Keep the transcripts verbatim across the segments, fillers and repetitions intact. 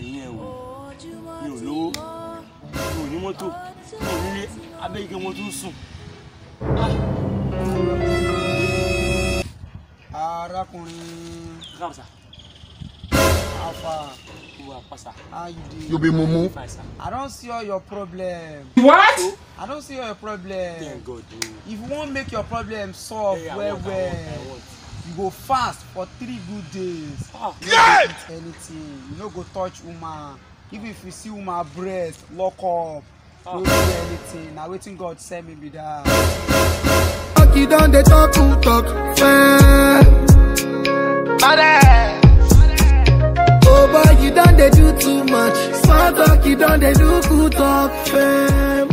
nìyẹn o. Mi ò lówó. Mi ò ní mọ́tò. Mi ò nílé. Abẹ́yẹ̀kẹ́ mo tún sùn. Arákùnrin. Káàbọ̀ sà. Alpha. How you doing? You be mumu. I don't see all your problem. What? I don't see all your problem. Thank God. If you want make your problem solve hey, well, want, well, I want, I want. you go fast for three good days. Ah. You no go eat anything. You no go touch woman. Even if you see woman breast, lock up. Ah. No do anything. Now waiting God send me be that. You done the talk to talk fair. Oh boy, you done they do too much. Smart talk, you done they do good talk fam.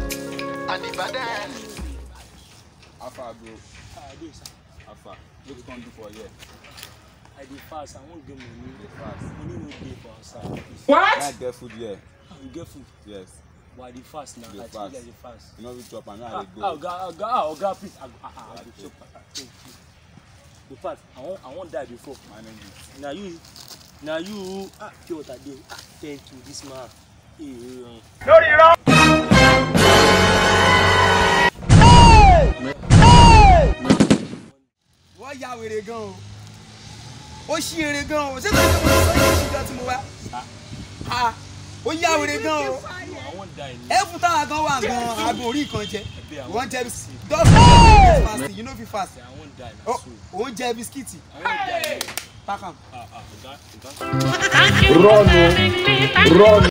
Alpha bro. I do sir. Alpha. What you gonna do for a year? I do fast. I won't get money. Fast. Money no pay for outside. What? Can I get food here? You get food. Yes. Why the fast now? The I fast. tell you the fast. You know we chop and now Ah, I go. ah, God, ah, God, ah, God, please. Ah, ah, ah, Okay. I go chop. Thank you. The fast. I won't, I won't die before. Manage it. Now you, now you. Ah, pure water there. Ah, thank you, this man. Hey, um, Wọ́n ya wèrè gan o. Ó ṣí eré gan o. Ṣé kò ní mo sọ yìí ṣùgbọ́n tí mo wá? Ha! Ó ya wèrè gan o. I won't die. Ẹ fún táwa gan wà gan aago orí kan jẹ. Wọ́n jẹ bisikíìtì. Dọ́ọ̀fù fast you no fit fast. I won't die. Now, so. Òun jẹ bisikíìtì. I won't die. Pakam. Ah, ah, God, God. Run, run.